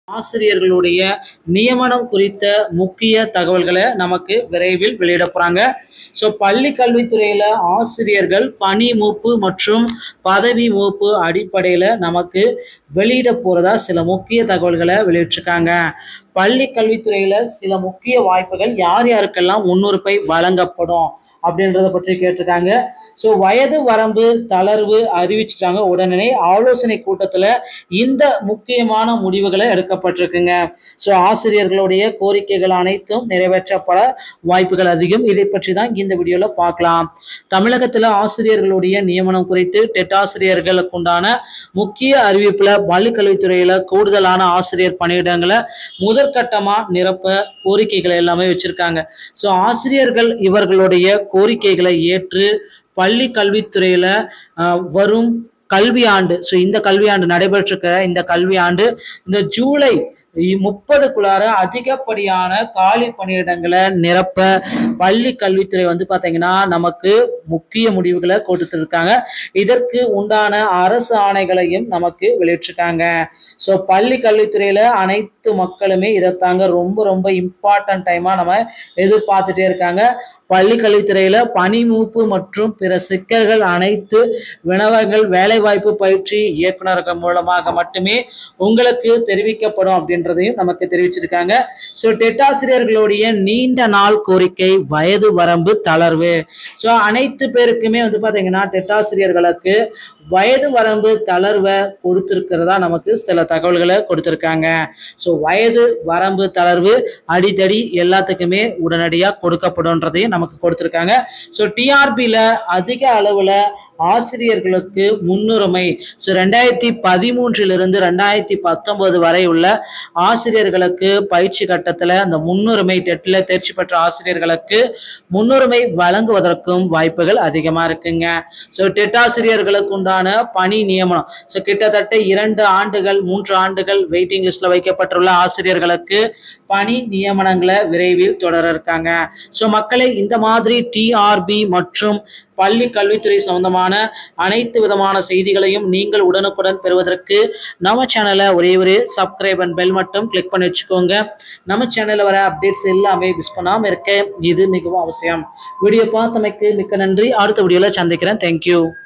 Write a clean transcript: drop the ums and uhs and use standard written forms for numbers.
ஆசிரியர்களுடைய நியமனம் குறித்த முக்கிய தகவல்களை நமக்கு விரைவில் வெளியிட போறாங்க. ஸோ பள்ளி கல்வித்துறையில ஆசிரியர்கள் பணி மூப்பு மற்றும் பதவி மூப்பு அடிப்படையில் நமக்கு வெளியிட போறதா சில முக்கிய தகவல்களை வெளியிட்டிருக்காங்க. பள்ளி கல்வித்துறையில சில முக்கிய வாய்ப்புகள் யார் யாருக்கெல்லாம் முன்னுரிமை வழங்கப்படும் அப்படின்றத பற்றி கேட்டிருக்காங்க. ஸோ வயது வரம்பு தளர்வு அறிவிச்சிட்டாங்க. உடனே ஆலோசனை கூட்டத்தில் இந்த முக்கியமான முடிவுகளை எடுக்கப்பட்டிருக்குங்க. ஸோ ஆசிரியர்களுடைய கோரிக்கைகள் அனைத்தும் நிறைவேற்றப்பட வாய்ப்புகள் அதிகம். இதை பற்றி தான் இந்த வீடியோவில் பார்க்கலாம். தமிழகத்தில் ஆசிரியர்களுடைய நியமனம் குறித்து டெட் ஆசிரியர்களுக்கு உண்டான முக்கிய அறிவிப்புல பள்ளி கல்வித்துறையில கூடுதலான ஆசிரியர் பணியிடங்களை முதற்கட்டமா நிரப்ப கோரிக்கைகளை எல்லாமே வச்சிருக்காங்க. ஸோ ஆசிரியர்கள் இவர்களுடைய கோரிக்கைகளை ஏற்று பள்ளி கல்வித்துறையில வரும் கல்வியாண்டு, ஸோ இந்த கல்வியாண்டு நடைபெற்றிருக்கிற இந்த கல்வியாண்டு இந்த ஜூலை 30க்குள்ளார அதிகப்படியான காலி பணியிடங்களை நிரப்ப பள்ளி கல்வித்துறை பார்த்தீங்கன்னா நமக்கு முக்கிய முடிவுகளை கொடுத்துருக்காங்க. இதற்கு உண்டான அரசு ஆணைகளையும் நமக்கு வெளியிட்டிருக்காங்க. ஸோ பள்ளி கல்வித்துறையில அனைத்து மக்களுமே இதைத்தாங்க ரொம்ப ரொம்ப இம்பார்ட்டன்ட் டைமா நம்ம எதிர்பார்த்துட்டே இருக்காங்க. பள்ளி கல்வித்துறையில பணி மூப்பு மற்றும் பிற சிக்கல்கள் அனைத்து வினவங்கள் வேலைவாய்ப்பு பயிற்சி இயக்குநர்கள் மூலமாக மட்டுமே உங்களுக்கு தெரிவிக்கப்படும் அப்படின்றதையும் நமக்கு தெரிவிச்சிருக்காங்க. ஸோ டெட் ஆசிரியர்களுடைய நீண்ட நாள் கோரிக்கை வயது வரம்பு தளர்வு. ஸோ அனைத்து பேருக்குமே பார்த்தீங்கன்னா டெட் ஆசிரியர்களுக்கு வயது வரம்பு தளர்வை கொடுத்திருக்கிறதா நமக்கு சில தகவல்களை கொடுத்திருக்காங்க. ஸோ வயது வரம்பு தளர்வு அடித்தடி எல்லாத்துக்குமே உடனடியாக கொடுக்கப்படும்ன்றதையும் நமக்கு கொடுத்திருக்காங்க. ஸோ டிஆர்பியில் அதிக அளவில் ஆசிரியர்களுக்கு முன்னுரிமை. ஸோ 2013 2019 வரை உள்ள ஆசிரியர்களுக்கு பயிற்சி கட்டத்தில் அந்த முன்னுரிமை டெட்டில் தேர்ச்சி பெற்ற ஆசிரியர்களுக்கு முன்னுரிமை வழங்குவதற்கும் வாய்ப்புகள் அதிகமாக இருக்குங்க. ஸோ டெட் ஆசிரியர்களுக்கு உண்டான பணி நியமனம், ஸோ கிட்டத்தட்ட 2 ஆண்டுகள் 3 ஆண்டுகள் வெயிட்டிங் லிஸ்ட்ல வைக்கப்பட்டுள்ள ஆசிரியர்களுக்கு பணி நியமனங்களை விரைவில் தொடர இருக்காங்க. ஸோ மக்களை இந்த மாதிரி டிஆர்பி மற்றும் பள்ளி கல்வித்துறை சம்பந்தமான அனைத்து விதமான செய்திகளையும் நீங்கள் உடனுக்குடன் பெறுவதற்கு நம்ம சேனலை ஒரே சப்ஸ்கிரைப் அண்ட் பெல் மட்டும் கிளிக் பண்ணி வச்சுக்கோங்க. நம்ம சேனலில் வர அப்டேட்ஸ் எல்லாமே மிஸ் பண்ணாமல் இருக்க இது மிகவும் அவசியம். வீடியோ பார்த்தமைக்கு மிக்க நன்றி. அடுத்த வீடியோவில் சந்திக்கிறேன். தேங்க்யூ.